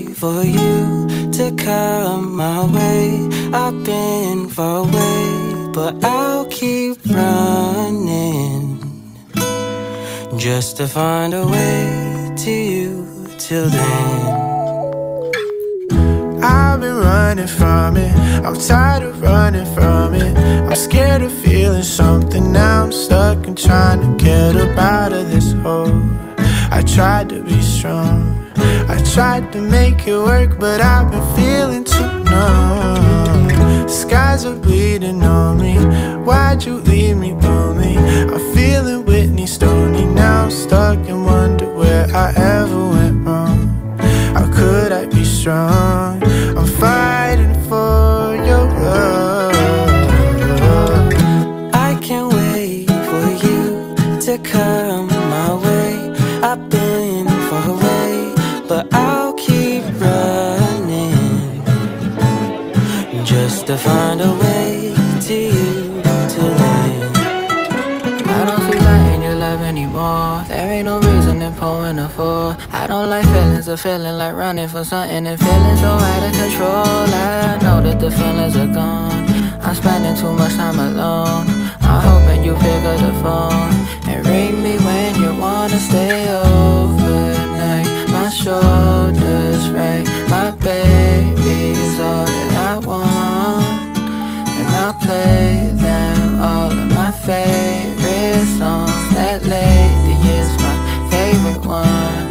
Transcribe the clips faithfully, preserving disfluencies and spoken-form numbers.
wait for you to come my way. I've been far away, but I'll keep running just to find a way to you. Till then, I've been running from it, I'm tired of running from it. I'm scared of feeling something, now I'm stuck and trying to get up out of this hole. I tried to be strong, I tried to make it work, but I've been feeling too numb. Skies are bleeding on me, why'd you leave me lonely? I'm feeling Whitney Stoney, now I'm stuck and wonder where I ever went wrong. How could I be strong? I'm fighting for your love. I can't wait for you to come my way. I've been far away, but I'll keep running just to find a way to you till then. I don't feel like in your life anymore. There ain't no reason in pouring a four. I don't like feelings of feeling like running from something and feeling so out of control. I know that the feelings are gone, I'm spending too much time alone. I'm hoping you pick up the phone and ring me when you wanna stay overnight. My shoulders right, my baby's all that I want, and I'll play them all of my favorite songs. That lady is my favorite one.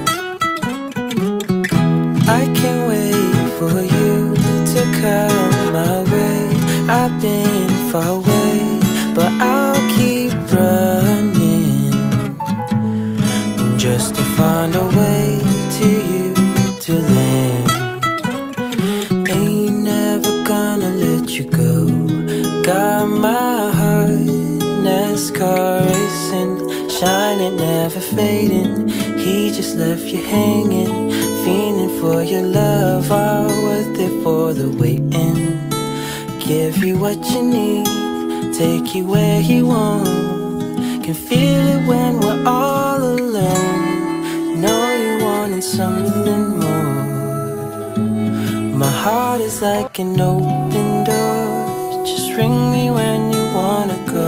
I can't wait for you to come my way. I've been far away, but I'll keep running just to find a way to you till then. Ain't never gonna let you go. Got my heart NASCAR racing, shining, never fading. He just left you hanging, fiending for your love, all worth it for the waiting. Give you what you need, take you where you want. Can feel it when we're all alone. Know you wanted something more. My heart is like an open door, just ring me when you wanna go.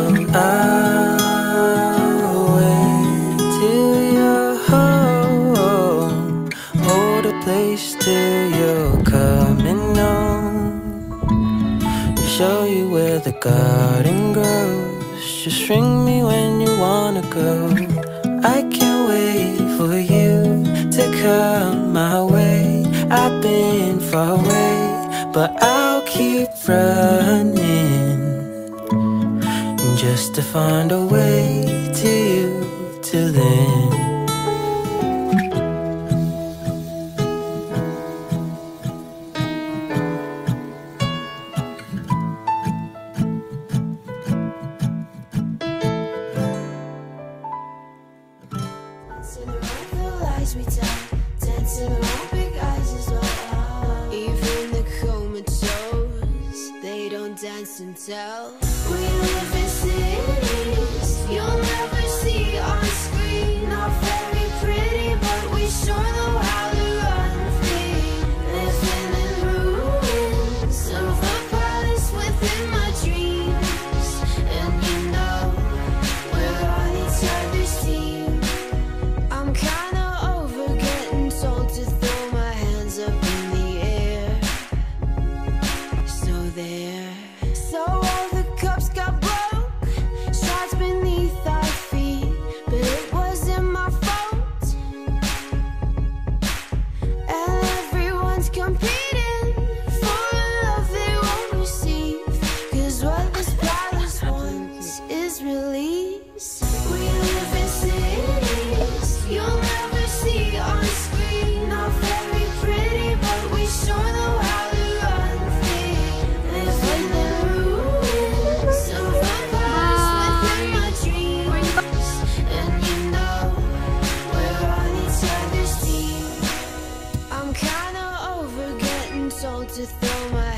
I'll wait till you're home, hold a place till you're coming home, show you where the garden grows. Just ring me when you wanna go. I can't wait for you to come my way. I've been far away, but I'll keep running just to find a way to you till then. Dancing around the lies we tell, dancing around big eyes as well. Even the comatose, they don't dance and tell. We live in cities you'll never see on screen. Not very pretty, but we sure know how to run free. Living in ruins of a palace within my dreams, and you know we're on each other's team. I'm kinda over getting told to throw my hands up in the air. So there, so all the cups got broke, shards beneath our feet, but it wasn't my fault. And everyone's competing for a love they won't receive, 'cause what this palace wants is release. We live in cities you'll never see on screen. Not very pretty, but we sure know how to run free. Living in ruins of a palace within my dreams, and you know we're on each other's team. I'm kinda over getting told to throw my